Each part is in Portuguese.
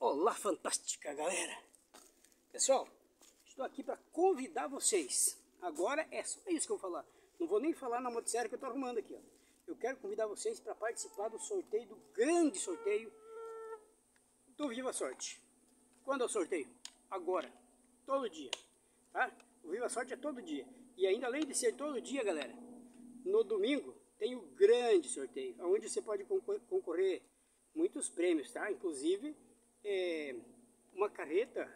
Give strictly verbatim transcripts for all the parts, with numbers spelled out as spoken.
Olá, fantástica galera! Pessoal, estou aqui para convidar vocês. Agora é só isso que eu vou falar. Não vou nem falar na motosserra que eu estou arrumando aqui. Ó. Eu quero convidar vocês para participar do sorteio, do grande sorteio do Viva Sorte. Quando é o sorteio? Agora, todo dia. Tá? O Viva Sorte é todo dia. E ainda além de ser todo dia, galera, no domingo tem o grande sorteio, onde você pode concorrer muitos prêmios, tá? Inclusive é, uma carreta,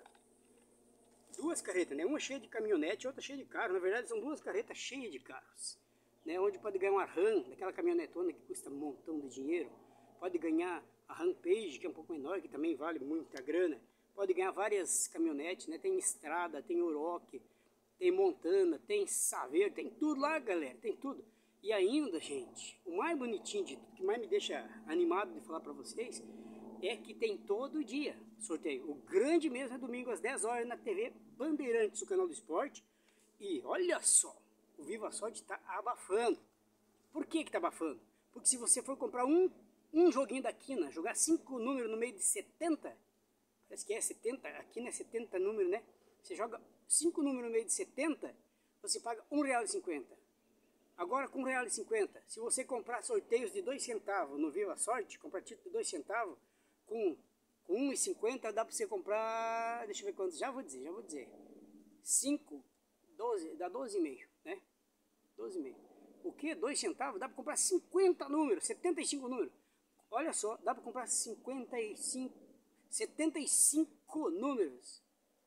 duas carretas, né? Uma cheia de caminhonete e outra cheia de carro. Na verdade são duas carretas cheias de carros, né? Onde pode ganhar uma RAM, daquela caminhonetona que custa um montão de dinheiro. Pode ganhar a Rampage, que é um pouco menor, que também vale muita grana. Pode ganhar várias caminhonetes, né? Tem Estrada, tem Oroch, tem Montana, tem Saveiro, tem tudo lá, galera, tem tudo. E ainda, gente, o mais bonitinho de tudo, que mais me deixa animado de falar para vocês, é que tem todo dia sorteio. O grande mesmo é domingo às dez horas na T V Bandeirantes, o canal do esporte. E olha só, o Viva Sorte está abafando. Por que que está abafando? Porque se você for comprar um, um joguinho da quina, jogar cinco números no meio de setenta, parece que é setenta, a quina é setenta números, né? Você joga cinco números no meio de setenta, você paga um real e cinquenta. Agora com um real e cinquenta, se você comprar sorteios de dois centavos no Viva Sorte, comprar título de dois centavos, com, com um real e cinquenta dá para você comprar, deixa eu ver quantos, já vou dizer, já vou dizer, cinco, doze, dá doze e meio, né? doze e meio. O que? dois centavos? Dá para comprar cinquenta números, setenta e cinco números. Olha só, dá para comprar cinquenta e cinco, setenta e cinco números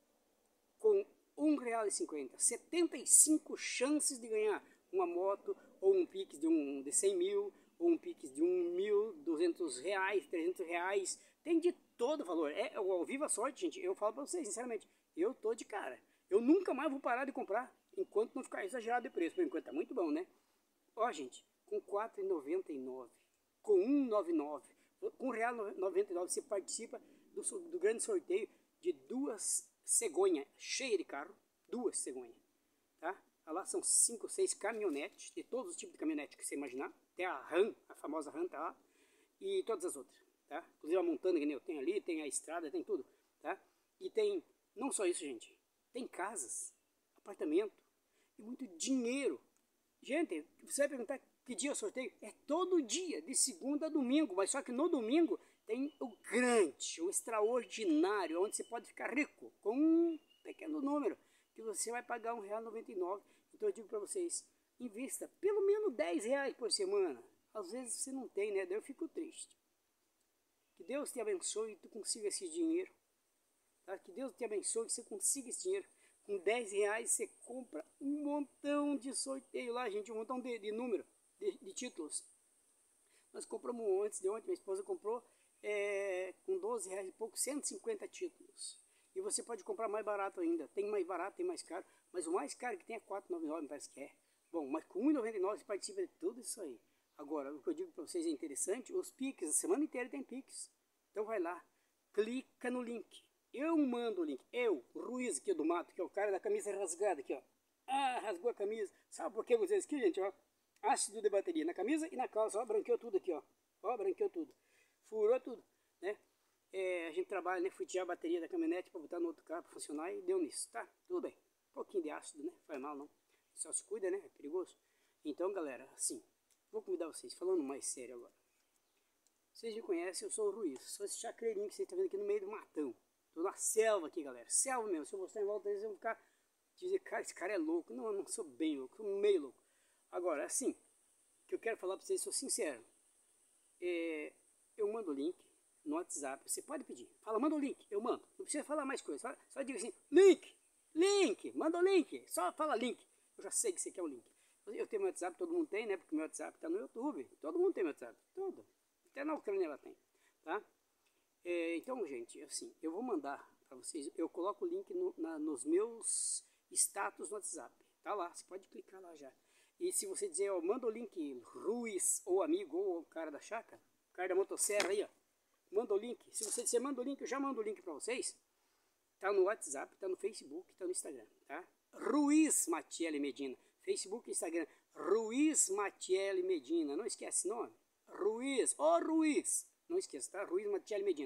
com um real e cinquenta. setenta e cinco chances de ganhar uma moto, ou um Pix de, um, de cem mil, ou um Pix de um mil, duzentos reais, trezentos reais, tem de todo valor. É o Viva Sorte, gente, eu falo para vocês, sinceramente, eu tô de cara. Eu nunca mais vou parar de comprar, enquanto não ficar exagerado de preço. Por enquanto tá muito bom, né? Ó, gente, com quatro reais e noventa e nove, com um real e noventa e nove, com um real e noventa e nove você participa do, do grande sorteio de duas cegonhas cheias de carro, duas cegonhas, tá? Lá são cinco, seis caminhonetes, de todos os tipos de caminhonete que você imaginar. Tem a RAM, a famosa RAM tá lá, e todas as outras, tá? Inclusive a Montana que nem eu tenho ali, tem a Estrada, tem tudo, tá? E tem, não só isso, gente, tem casas, apartamento e muito dinheiro. Gente, você vai perguntar que dia eu sorteio? É todo dia, de segunda a domingo, mas só que no domingo tem o grande, o extraordinário, onde você pode ficar rico com um pequeno número, que você vai pagar um real e noventa e nove. Então eu digo para vocês, invista pelo menos dez reais por semana. Às vezes você não tem, né? Daí eu fico triste. Que Deus te abençoe e tu consiga esse dinheiro. Tá? Que Deus te abençoe e você consiga esse dinheiro. Com dez reais você compra um montão de sorteio lá, gente. Um montão de, de número, de, de títulos. Nós compramos antes de ontem, minha esposa comprou é, com doze reais e pouco, cento e cinquenta títulos. E você pode comprar mais barato ainda. Tem mais barato, tem mais caro. Mas o mais caro que tem é quatro reais e noventa e nove, me parece que é. Bom, mas com um real e noventa e nove você participa de tudo isso aí. Agora, o que eu digo para vocês é interessante, os Pix, a semana inteira tem Pix. Então vai lá, clica no link. Eu mando o link. Eu, Ruiz aqui do Mato, que é o cara da camisa rasgada aqui, ó. Ah, rasgou a camisa. Sabe por que vocês aqui, gente, ó? Ácido de bateria na camisa e na calça, ó, branqueou tudo aqui, ó. Ó, branqueou tudo. Furou tudo, né? É, a gente trabalha, né, futear a bateria da caminhonete para botar no outro carro para funcionar e deu nisso, tá? Tudo bem. Um pouquinho de ácido, né? Faz mal, não. Só se cuida, né? É perigoso. Então, galera, assim, vou convidar vocês, falando mais sério agora. Vocês me conhecem, eu sou o Ruiz. Sou esse chacreirinho que vocês estão vendo aqui no meio do matão. Tô na selva aqui, galera. Selva mesmo. Se eu mostrar em volta deles, eu vou ficar... dizer, cara, esse cara é louco. Não, eu não sou bem louco, sou meio louco. Agora, assim, o que eu quero falar para vocês, sou sincero. É, eu mando o link no WhatsApp, você pode pedir, fala, manda o link, eu mando, não precisa falar mais coisa, só, só diga assim, link, link, manda o link, só fala link, eu já sei que você quer um link. Eu tenho meu WhatsApp, todo mundo tem, né, porque meu WhatsApp está no YouTube, todo mundo tem meu WhatsApp, todo, até na Ucrânia ela tem, tá? É, então, gente, assim, eu vou mandar para vocês, eu coloco o link no, na, nos meus status no WhatsApp, tá lá, você pode clicar lá já. E se você dizer, ó, manda o link, Ruiz, ou amigo, ou o cara da chácara, o cara da motosserra aí, ó, manda o link. Se você disser manda o link, eu já mando o link para vocês. Tá no WhatsApp, tá no Facebook, tá no Instagram, tá? Ruiz Matielli Medina. Facebook e Instagram. Ruiz Matielli Medina. Não esquece o nome. Ruiz. Ô, oh, Ruiz. Não esqueça, tá? Ruiz Matielli Medina.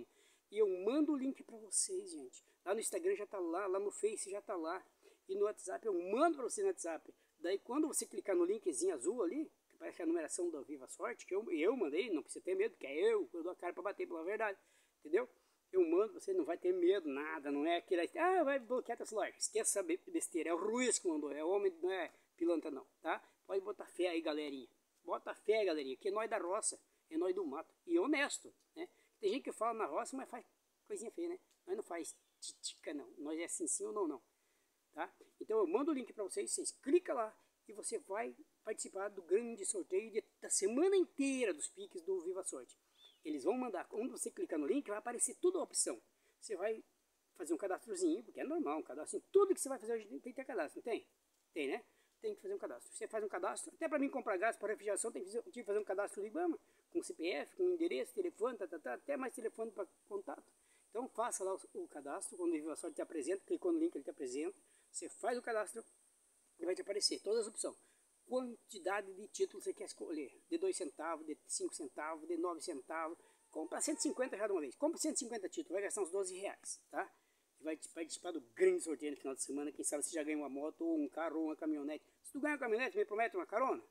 e eu mando o link para vocês, gente. Lá no Instagram já tá lá, lá no Face já tá lá. E no WhatsApp eu mando para você no WhatsApp. Daí quando você clicar no linkzinho azul ali, que parece a numeração da Viva Sorte, que eu, eu mandei, não precisa ter medo, que é eu, eu dou a cara para bater pela verdade, entendeu? Eu mando, você não vai ter medo, nada, não é aquele, ah, vai bloquear teu celular. Esqueça essa besteira, é o Ruiz que mandou, é o homem, não é pilantra não, tá? Pode botar fé aí, galerinha. Bota fé, galerinha, que é nós da roça, é nós do mato. E honesto, né? Tem gente que fala na roça, mas faz coisinha feia, né? Nós não faz titica não, nós é assim sim ou não, não. Tá? Então eu mando o link para vocês, vocês clicam lá e você vai participar do grande sorteio de, da semana inteira dos piques do Viva Sorte. Eles vão mandar, quando você clicar no link, vai aparecer tudo a opção. Você vai fazer um cadastrozinho, porque é normal, um cadastro. Tudo que você vai fazer hoje tem que ter cadastro, não tem? Tem, né? Tem que fazer um cadastro. Você faz um cadastro, até para mim comprar gás para refrigeração, tem que fazer um cadastro do IBAMA, com C P F, com endereço, telefone, tá, tá, tá, até mais telefone para contato. Então faça lá o, o cadastro, quando o Viva Sorte te apresenta, clicou no link, ele te apresenta, você faz o cadastro e vai te aparecer todas as opções. Quantidade de títulos você quer escolher, de dois centavos, de cinco centavos, de nove centavos, compra cento e cinquenta já de uma vez, compra cento e cinquenta títulos, vai gastar uns doze reais, tá? E vai participar do grande sorteio no final de semana, quem sabe você já ganha uma moto, ou um carro, ou uma caminhonete. Se tu ganha uma caminhonete, me promete uma carona?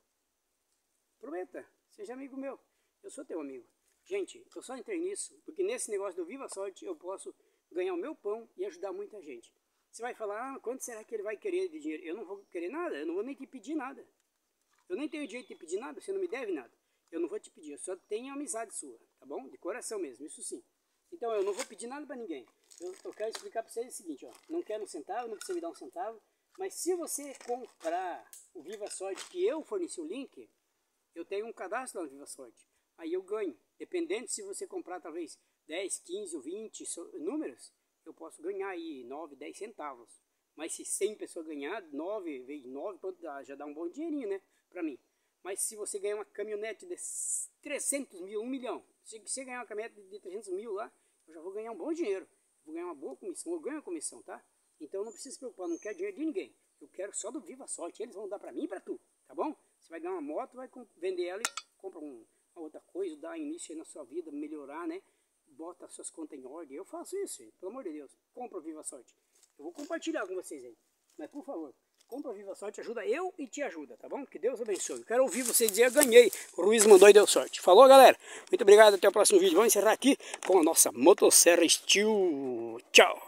Prometa, seja amigo meu, eu sou teu amigo. Gente, eu só entrei nisso, porque nesse negócio do Viva Sorte eu posso ganhar o meu pão e ajudar muita gente. Você vai falar, ah, quanto será que ele vai querer de dinheiro? Eu não vou querer nada, eu não vou nem te pedir nada. Eu nem tenho direito de te pedir nada, você não me deve nada. Eu não vou te pedir, eu só tenho amizade sua, tá bom? De coração mesmo, isso sim. Então eu não vou pedir nada para ninguém. Eu, eu quero explicar para vocês o seguinte, ó. Não quero um centavo, não precisa me dar um centavo. Mas se você comprar o Viva Sorte que eu forneci o link, eu tenho um cadastro lá no Viva Sorte. Aí eu ganho. Dependendo se você comprar talvez dez, quinze ou vinte números, eu posso ganhar aí nove, dez centavos. Mas se cem pessoas ganhar, nove vezes nove, já dá um bom dinheirinho, né? Para mim. Mas se você ganhar uma caminhonete de trezentos mil, um milhão, se você ganhar uma caminhonete de trezentos mil lá, eu já vou ganhar um bom dinheiro. Vou ganhar uma boa comissão, eu ganho a comissão, tá? Então não precisa se preocupar, não quero dinheiro de ninguém. Eu quero só do Viva Sorte, eles vão dar para mim e para tu, tá bom? Você vai ganhar uma moto, vai vender ela e compra um, uma outra coisa, dá início aí na sua vida, melhorar, né? Bota as suas contas em ordem. Eu faço isso, gente, pelo amor de Deus. Compra o Viva Sorte. Eu vou compartilhar com vocês aí. Mas por favor, compra o Viva Sorte, ajuda eu e te ajuda, tá bom? Que Deus abençoe. Eu quero ouvir vocês dizer, eu ganhei. O Ruiz mandou e deu sorte. Falou, galera? Muito obrigado, até o próximo vídeo. Vamos encerrar aqui com a nossa motosserra Steel. Tchau!